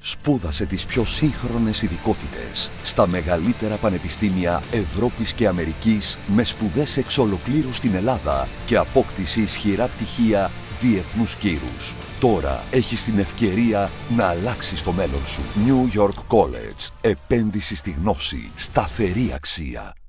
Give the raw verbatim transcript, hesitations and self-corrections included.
Σπούδασε τις πιο σύγχρονες ειδικότητες στα μεγαλύτερα πανεπιστήμια Ευρώπης και Αμερικής με σπουδές εξ ολοκλήρου στην Ελλάδα και απόκτηση ισχυρά πτυχία διεθνούς κύρους. Τώρα έχεις την ευκαιρία να αλλάξεις το μέλλον σου. New York College. Επένδυση στη γνώση. Σταθερή αξία.